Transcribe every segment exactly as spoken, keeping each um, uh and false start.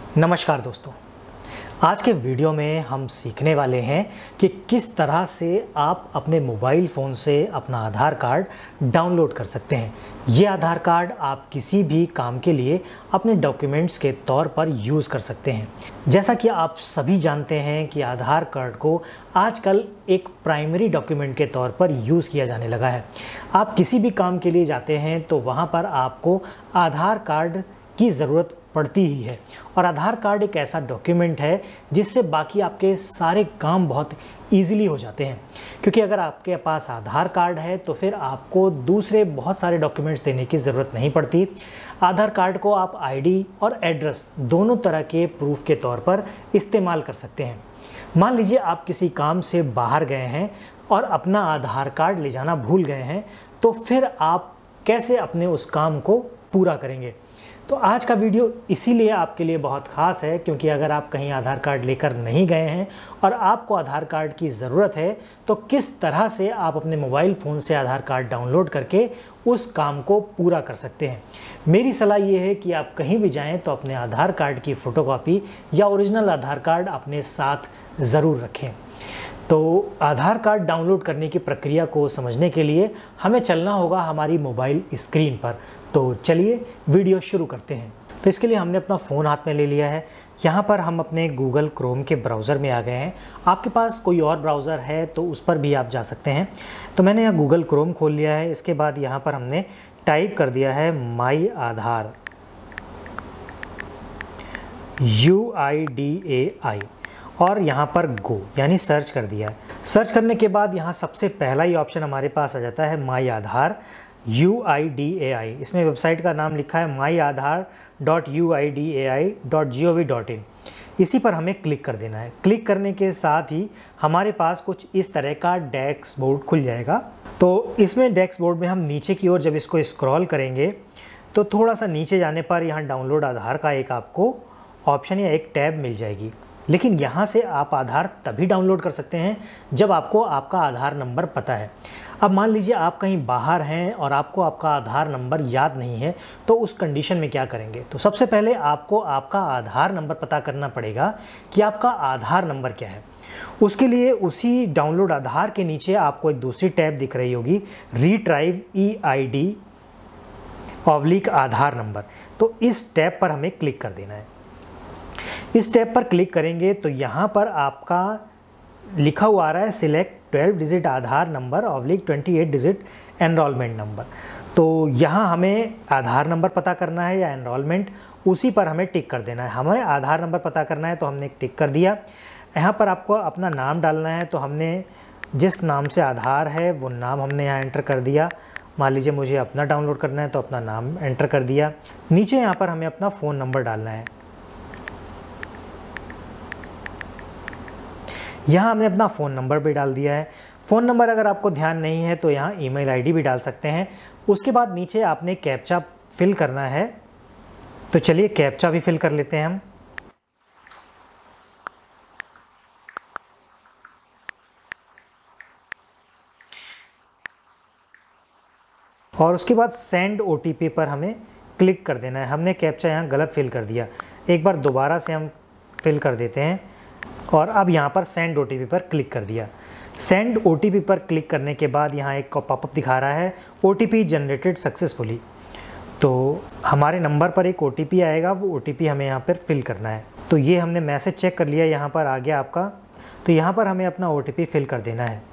नमस्कार दोस्तों, आज के वीडियो में हम सीखने वाले हैं कि किस तरह से आप अपने मोबाइल फ़ोन से अपना आधार कार्ड डाउनलोड कर सकते हैं। ये आधार कार्ड आप किसी भी काम के लिए अपने डॉक्यूमेंट्स के तौर पर यूज़ कर सकते हैं। जैसा कि आप सभी जानते हैं कि आधार कार्ड को आजकल एक प्राइमरी डॉक्यूमेंट के तौर पर यूज़ किया जाने लगा है। आप किसी भी काम के लिए जाते हैं तो वहाँ पर आपको आधार कार्ड की ज़रूरत पड़ती ही है, और आधार कार्ड एक ऐसा डॉक्यूमेंट है जिससे बाकी आपके सारे काम बहुत इजीली हो जाते हैं। क्योंकि अगर आपके पास आधार कार्ड है तो फिर आपको दूसरे बहुत सारे डॉक्यूमेंट्स देने की ज़रूरत नहीं पड़ती। आधार कार्ड को आप आईडी और एड्रेस दोनों तरह के प्रूफ के तौर पर इस्तेमाल कर सकते हैं। मान लीजिए आप किसी काम से बाहर गए हैं और अपना आधार कार्ड ले जाना भूल गए हैं, तो फिर आप कैसे अपने उस काम को पूरा करेंगे। तो आज का वीडियो इसीलिए आपके लिए बहुत ख़ास है, क्योंकि अगर आप कहीं आधार कार्ड लेकर नहीं गए हैं और आपको आधार कार्ड की ज़रूरत है तो किस तरह से आप अपने मोबाइल फ़ोन से आधार कार्ड डाउनलोड करके उस काम को पूरा कर सकते हैं। मेरी सलाह ये है कि आप कहीं भी जाएं तो अपने आधार कार्ड की फ़ोटोकॉपी या ओरिजिनल आधार कार्ड अपने साथ ज़रूर रखें। तो आधार कार्ड डाउनलोड करने की प्रक्रिया को समझने के लिए हमें चलना होगा हमारी मोबाइल स्क्रीन पर। तो चलिए वीडियो शुरू करते हैं। तो इसके लिए हमने अपना फ़ोन हाथ में ले लिया है। यहाँ पर हम अपने गूगल क्रोम के ब्राउज़र में आ गए हैं। आपके पास कोई और ब्राउज़र है तो उस पर भी आप जा सकते हैं। तो मैंने यहाँ गूगल क्रोम खोल लिया है। इसके बाद यहाँ पर हमने टाइप कर दिया है my Aadhaar, U I D A आई, और यहाँ पर गो यानी सर्च कर दिया है। सर्च करने के बाद यहाँ सबसे पहला ही ऑप्शन हमारे पास आ जाता है my Aadhaar U I D A आई। इसमें वेबसाइट का नाम लिखा है my Aadhaar dot U I D A I dot G O V dot in. इसी पर हमें क्लिक कर देना है। क्लिक करने के साथ ही हमारे पास कुछ इस तरह का डैशबोर्ड खुल जाएगा। तो इसमें डैशबोर्ड में हम नीचे की ओर जब इसको स्क्रॉल करेंगे तो थोड़ा सा नीचे जाने पर यहाँ डाउनलोड आधार का एक आपको ऑप्शन या एक टैब मिल जाएगी। लेकिन यहाँ से आप आधार तभी डाउनलोड कर सकते हैं जब आपको आपका आधार नंबर पता है। अब मान लीजिए आप कहीं बाहर हैं और आपको आपका आधार नंबर याद नहीं है, तो उस कंडीशन में क्या करेंगे। तो सबसे पहले आपको आपका आधार नंबर पता करना पड़ेगा कि आपका आधार नंबर क्या है। उसके लिए उसी डाउनलोड आधार के नीचे आपको एक दूसरी टैब दिख रही होगी, retrieve E I D oblique Aadhaar number. तो इस टैब पर हमें क्लिक कर देना है। इस टैब पर क्लिक करेंगे तो यहाँ पर आपका लिखा हुआ आ रहा है select twelve digit Aadhaar number oblique twenty eight digit enrolment number. तो यहाँ हमें आधार नंबर पता करना है या एनरोलमेंट, उसी पर हमें टिक कर देना है। हमें आधार नंबर पता करना है तो हमने टिक कर दिया। यहाँ पर आपको अपना नाम डालना है, तो हमने जिस नाम से आधार है वो नाम हमने यहाँ एंटर कर दिया। मान लीजिए मुझे अपना डाउनलोड करना है तो अपना नाम एंटर कर दिया। नीचे यहाँ पर हमें अपना फ़ोन नंबर डालना है। यहाँ हमने अपना फ़ोन नंबर भी डाल दिया है। फ़ोन नंबर अगर आपको ध्यान नहीं है तो यहाँ ईमेल आईडी भी डाल सकते हैं। उसके बाद नीचे आपने कैप्चा फिल करना है। तो चलिए कैप्चा भी फिल कर लेते हैं हम। और उसके बाद सेंड ओ टी पी पर हमें क्लिक कर देना है। हमने कैप्चा यहाँ गलत फिल कर दिया, एक बार दोबारा से हम फिल कर देते हैं। और अब यहाँ पर सेंड ओ टी पी पर क्लिक कर दिया। सेंड ओ टी पी पर क्लिक करने के बाद यहाँ एक पॉपअप दिखा रहा है O T P generated successfully. तो हमारे नंबर पर एक ओ टी पी आएगा, वो ओ टी पी हमें यहाँ पर फिल करना है। तो ये हमने मैसेज चेक कर लिया, यहाँ पर आ गया आपका। तो यहाँ पर हमें अपना ओ टी पी फिल कर देना है।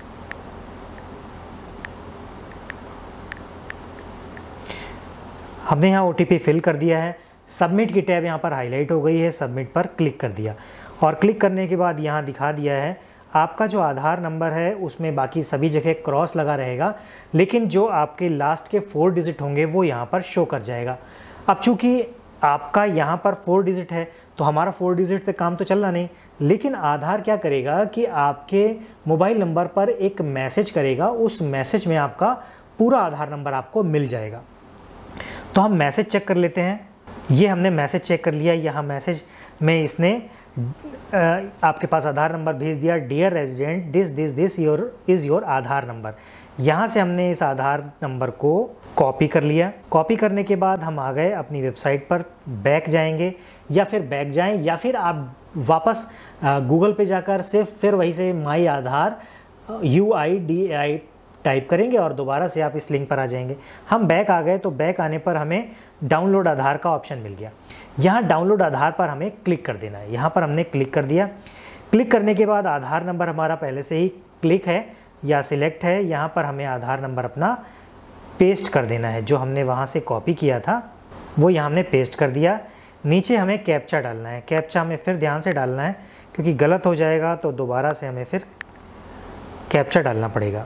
हमने यहाँ ओ टी पी फिल कर दिया है। सबमिट की टैब यहाँ पर हाईलाइट हो गई है, सबमिट पर क्लिक कर दिया। और क्लिक करने के बाद यहाँ दिखा दिया है आपका जो आधार नंबर है उसमें बाकी सभी जगह क्रॉस लगा रहेगा, लेकिन जो आपके लास्ट के फोर डिजिट होंगे वो यहाँ पर शो कर जाएगा। अब चूँकि आपका यहाँ पर फोर डिजिट है तो हमारा फोर डिजिट से काम तो चलना नहीं, लेकिन आधार क्या करेगा कि आपके मोबाइल नंबर पर एक मैसेज करेगा। उस मैसेज में आपका पूरा आधार नंबर आपको मिल जाएगा। तो हम मैसेज चेक कर लेते हैं। ये हमने मैसेज चेक कर लिया। यहाँ मैसेज में इसने आपके पास आधार नंबर भेज दिया, dear resident this this this your is your Aadhaar number. यहाँ से हमने इस आधार नंबर को कॉपी कर लिया। कॉपी करने के बाद हम आ गए अपनी वेबसाइट पर, बैक जाएंगे या फिर बैक जाएं या फिर आप वापस गूगल पे जाकर सिर्फ फिर वहीं से my Aadhaar U I D I type करेंगे और दोबारा से आप इस लिंक पर आ जाएंगे। हम बैक आ गए तो बैक आने पर हमें डाउनलोड आधार का ऑप्शन मिल गया। यहाँ डाउनलोड आधार पर हमें क्लिक कर देना है। यहाँ पर हमने क्लिक कर दिया। क्लिक करने के बाद आधार नंबर हमारा पहले से ही क्लिक है या सिलेक्ट है। यहाँ पर हमें आधार नंबर अपना पेस्ट कर देना है, जो हमने वहाँ से कॉपी किया था वो यहाँ हमने पेस्ट कर दिया। नीचे हमें कैप्चा डालना है। कैप्चा हमें फिर ध्यान से डालना है क्योंकि गलत हो जाएगा तो दोबारा से हमें फिर कैप्चा डालना पड़ेगा।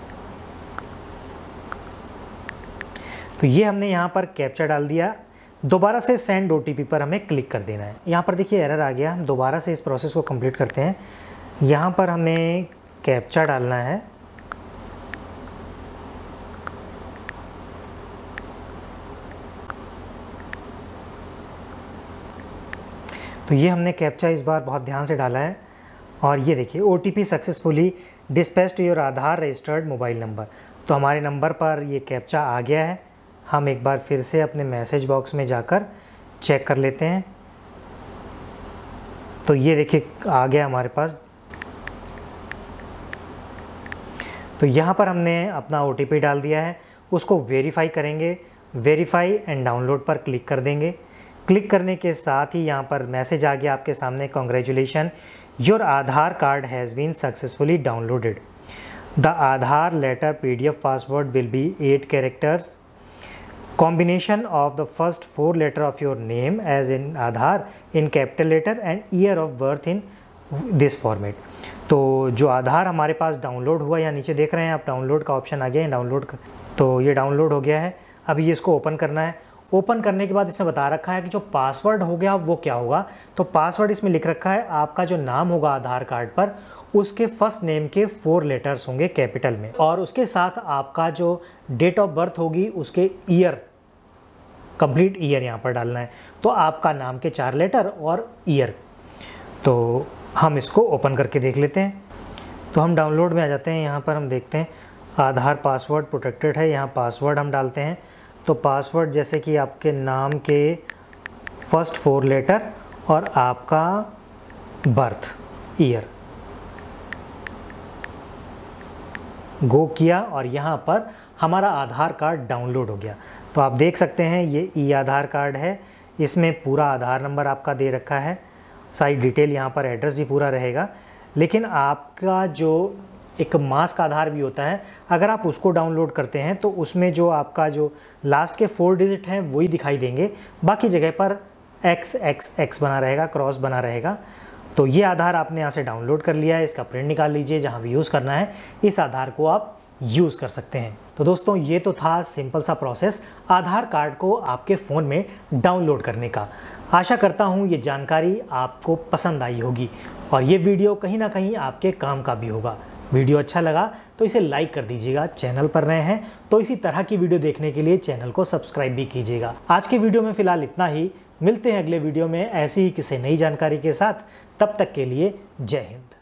तो ये हमने यहाँ पर कैप्चा डाल दिया। दोबारा से सेंड ओटीपी पर हमें क्लिक कर देना है। यहाँ पर देखिए एरर आ गया। हम दोबारा से इस प्रोसेस को कंप्लीट करते हैं। यहाँ पर हमें कैप्चा डालना है। तो ये हमने कैप्चा इस बार बहुत ध्यान से डाला है और ये देखिए OTP successfully dispatch to your Aadhaar registered mobile number. तो हमारे नंबर पर ये कैप्चा आ गया है। हम एक बार फिर से अपने मैसेज बॉक्स में जाकर चेक कर लेते हैं। तो ये देखिए आ गया हमारे पास। तो यहाँ पर हमने अपना ओटीपी डाल दिया है, उसको वेरीफाई करेंगे। वेरीफाई एंड डाउनलोड पर क्लिक कर देंगे। क्लिक करने के साथ ही यहाँ पर मैसेज आ गया आपके सामने, congratulation your Aadhaar card has been successfully downloaded. The Aadhaar letter PDF password will be eight characters combination of the first four letter of your name as in Aadhaar in capital letter and year of birth in this format। तो जो आधार हमारे पास download हुआ, या नीचे देख रहे हैं आप डाउनलोड का ऑप्शन आ गया है, डाउनलोड का, तो ये डाउनलोड हो गया है। अभी इसको ओपन करना है। ओपन करने के बाद इसमें बता रखा है कि जो पासवर्ड हो गया वो क्या होगा। तो पासवर्ड इसमें लिख रखा है आपका जो नाम होगा आधार कार्ड पर उसके फर्स्ट नेम के फोर लेटर्स होंगे कैपिटल में, और उसके साथ आपका जो डेट ऑफ बर्थ होगी उसके ईयर, कंप्लीट ईयर यहाँ पर डालना है। तो आपका नाम के चार लेटर और ईयर। तो हम इसको ओपन करके देख लेते हैं। तो हम डाउनलोड में आ जाते हैं। यहाँ पर हम देखते हैं आधार पासवर्ड प्रोटेक्टेड है। यहाँ पासवर्ड हम डालते हैं। तो पासवर्ड जैसे कि आपके नाम के फर्स्ट फोर लेटर और आपका बर्थ ईयर गो किया और यहाँ पर हमारा आधार कार्ड डाउनलोड हो गया। तो आप देख सकते हैं ये ई आधार कार्ड है। इसमें पूरा आधार नंबर आपका दे रखा है, सारी डिटेल, यहाँ पर एड्रेस भी पूरा रहेगा। लेकिन आपका जो एक मास्क आधार भी होता है, अगर आप उसको डाउनलोड करते हैं तो उसमें जो आपका जो लास्ट के फोर डिजिट हैं वही दिखाई देंगे, बाकी जगह पर एक्स एक्स एक्स बना रहेगा, क्रॉस बना रहेगा। तो ये आधार आपने यहाँ से डाउनलोड कर लिया है। इसका प्रिंट निकाल लीजिए, जहाँ भी यूज़ करना है इस आधार को आप यूज़ कर सकते हैं। तो दोस्तों ये तो था सिंपल सा प्रोसेस आधार कार्ड को आपके फ़ोन में डाउनलोड करने का। आशा करता हूँ ये जानकारी आपको पसंद आई होगी और ये वीडियो कहीं ना कहीं आपके काम का भी होगा। वीडियो अच्छा लगा तो इसे लाइक कर दीजिएगा। चैनल पर नए हैं तो इसी तरह की वीडियो देखने के लिए चैनल को सब्सक्राइब भी कीजिएगा। आज के वीडियो में फ़िलहाल इतना ही। मिलते हैं अगले वीडियो में ऐसी ही किसी नई जानकारी के साथ। तब तक के लिए जय हिंद।